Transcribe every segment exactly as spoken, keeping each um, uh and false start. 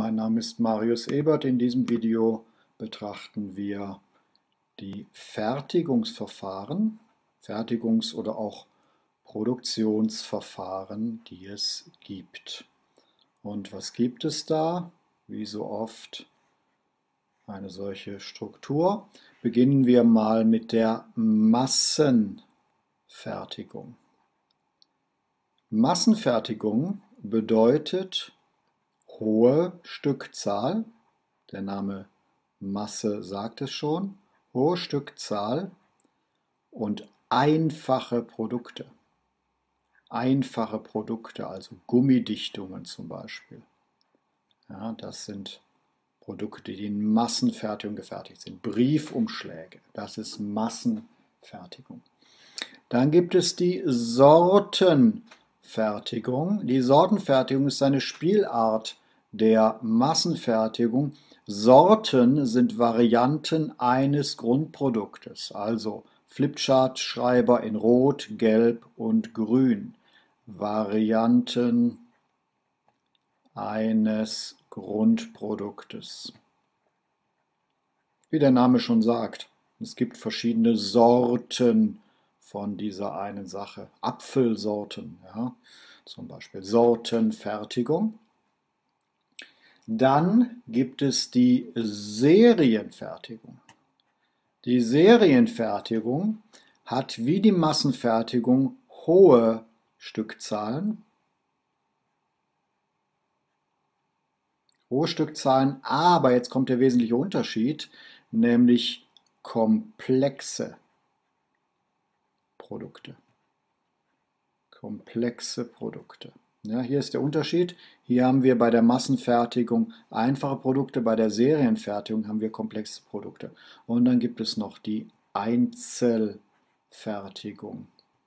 mein Name ist Marius Ebert. In diesem Video betrachten wir die Fertigungsverfahren, Fertigungs- oder auch Produktionsverfahren, die es gibt. Und was gibt es da? Wie so oft eine solche Struktur. Beginnen wir mal mit der Massenfertigung. Massenfertigung bedeutet hohe Stückzahl, der Name Masse sagt es schon, hohe Stückzahl und einfache Produkte. Einfache Produkte, also Gummidichtungen zum Beispiel. Ja, das sind Produkte, die in Massenfertigung gefertigt sind. Briefumschläge, das ist Massenfertigung. Dann gibt es die Sortenfertigung. Die Sortenfertigung ist eine Spielart der Massenfertigung. Sorten sind Varianten eines Grundproduktes, also Flipchart-Schreiber in Rot, Gelb und Grün. Varianten eines Grundproduktes. Wie der Name schon sagt, es gibt verschiedene Sorten von dieser einen Sache. Apfelsorten, ja, zum Beispiel Sortenfertigung. Dann gibt es die Serienfertigung. Die Serienfertigung hat wie die Massenfertigung hohe Stückzahlen, hohe Stückzahlen, aber jetzt kommt der wesentliche Unterschied, nämlich komplexe Produkte. Komplexe Produkte. Ja, hier ist der Unterschied. Hier haben wir bei der Massenfertigung einfache Produkte, bei der Serienfertigung haben wir komplexe Produkte. Und dann gibt es noch die Einzelfertigung.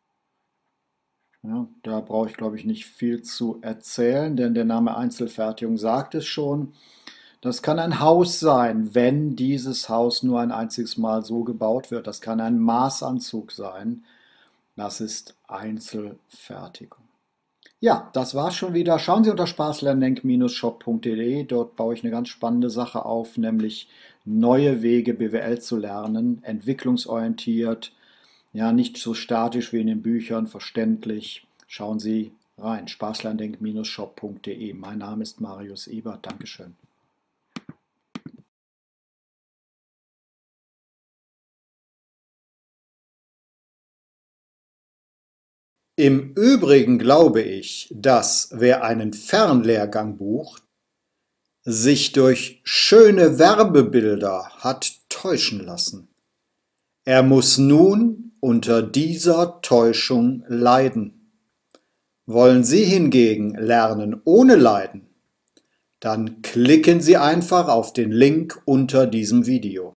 Ja, da brauche ich, glaube ich, nicht viel zu erzählen, denn der Name Einzelfertigung sagt es schon. Das kann ein Haus sein, wenn dieses Haus nur ein einziges Mal so gebaut wird. Das kann ein Maßanzug sein. Das ist Einzelfertigung. Ja, das war's schon wieder. Schauen Sie unter spaßlerndenk Bindestrich shop punkt de. Dort baue ich eine ganz spannende Sache auf, nämlich neue Wege, B W L zu lernen, entwicklungsorientiert, ja, nicht so statisch wie in den Büchern, verständlich. Schauen Sie rein, spaßlerndenk Bindestrich shop punkt de. Mein Name ist Marius Ebert. Dankeschön. Im Übrigen glaube ich, dass wer einen Fernlehrgang bucht, sich durch schöne Werbebilder hat täuschen lassen. Er muss nun unter dieser Täuschung leiden. Wollen Sie hingegen lernen ohne Leiden? Dann klicken Sie einfach auf den Link unter diesem Video.